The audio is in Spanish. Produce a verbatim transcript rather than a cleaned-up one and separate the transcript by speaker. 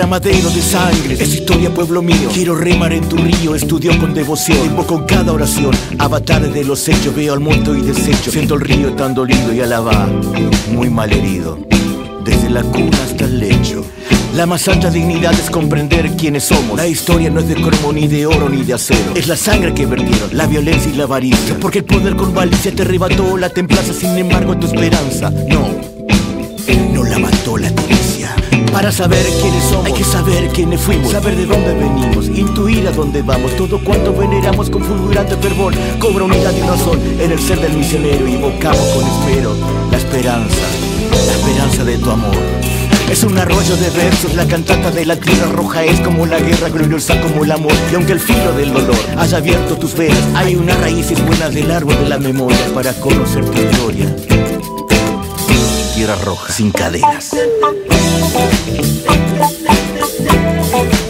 Speaker 1: derramadero de sangre, es historia pueblo mío. Quiero remar en tu río, estudio con devoción, invoco con cada oración avatares de los hechos, veo al mundo y desecho. Siento el río tan dolido y alaba, muy mal herido, desde la cuna hasta el lecho. La más alta dignidad es comprender quiénes somos. La historia no es de cromo, ni de oro, ni de acero. Es la sangre que vertieron, la violencia y la avaricia. Porque el poder con malicia te arrebató la templanza, sin embargo tu esperanza no, no la mató la codicia. Para saber quiénes somos, hay que saber quiénes fuimos, saber de dónde venimos, intuir a dónde vamos. Todo cuanto veneramos con fulgurante fervor cobra unidad y razón en el ser del misionero. Invocamos con espero la esperanza, la esperanza de tu amor. Es un arroyo de versos, la cantata de la tierra roja es como la guerra, gloriosa como el amor. Y aunque el filo del dolor haya abierto tus venas, hay unas raíces buenas del árbol de la memoria para conocer tu gloria. Tierra roja sin cadenas.